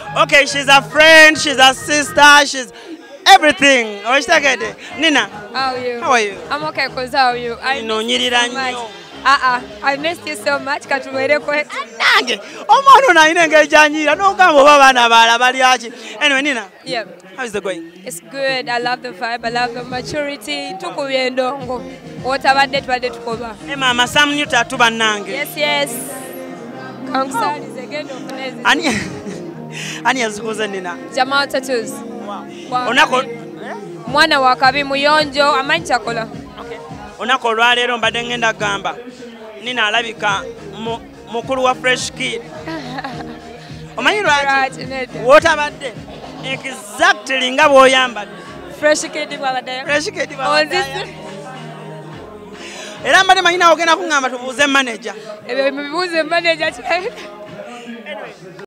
Okay, she's a friend, she's a sister, she's everything. Nina, How are you? how are you? I'm okay, cause how are you? I missed you so much. I missed you so much. Katuwele kwetu. Nange, omwana na ine ngejanyira no gambo baba na bala bali achi. Anyway, Nina. Yeah. How is it going? It's good. I love the vibe. I love the maturity. Tukubye ndongo. Wotabadde tubadde tukoba. Mama Sam Newton tuba nange. Yes. Kansalize gendo kuneze. Ani yazikuza Nina. Jamal Tattoos. Wow. Onako mwana wa kabi muyonjo amanyi kyakola. Okay. Onako lwaleero mbadde ngenda gamba. Nina alabika mukulu wa Fresh Kid. Omanyi lwaki? Wotabadde exactly nga bw'oyambadde. Fresh Kid bwabadde. Fresh Kid bwabadde. Era mbadde manyi nawe ogenda kuŋŋamba tubuuze manager. Ebyo bibuuze manager. Anyway.